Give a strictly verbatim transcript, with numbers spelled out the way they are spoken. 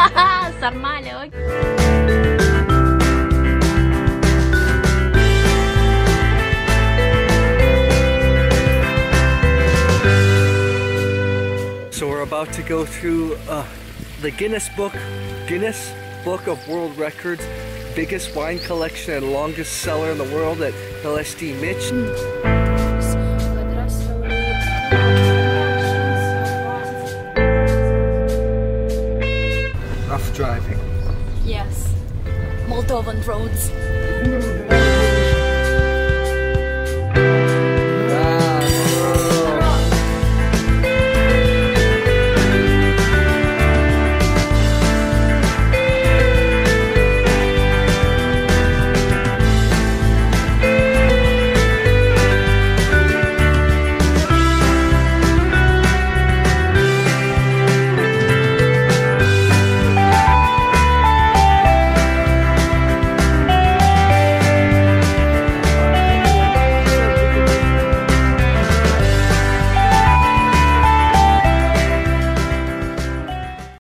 Sarmalog. So we're about to go through uh, the Guinness Book, Guinness Book of World Records, biggest wine collection and longest seller in the world at L S D Mitch. Rough driving. Yes. Moldovan roads.